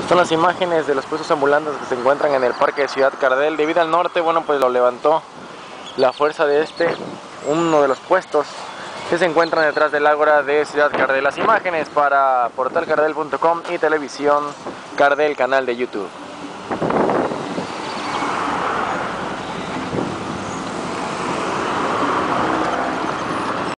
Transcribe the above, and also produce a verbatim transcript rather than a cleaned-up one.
Son las imágenes de los puestos ambulantes que se encuentran en el parque de Ciudad Cardel. Debido al norte, bueno, pues lo levantó la fuerza de este, uno de los puestos que se encuentran detrás del ágora de Ciudad Cardel. Las imágenes para portal cardel punto com y Televisión Cardel, canal de YouTube.